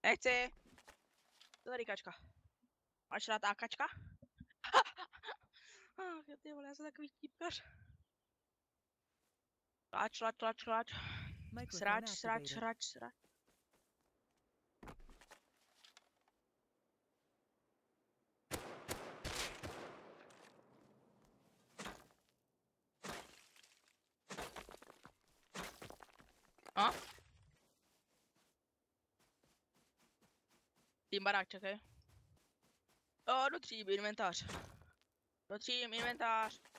Nechci. To tady kačka. Máš rád kačka? Ty vole, já jsem takový típkař. Tlač. Srač. A? Tým barák, čekaj. Dotřím inventář.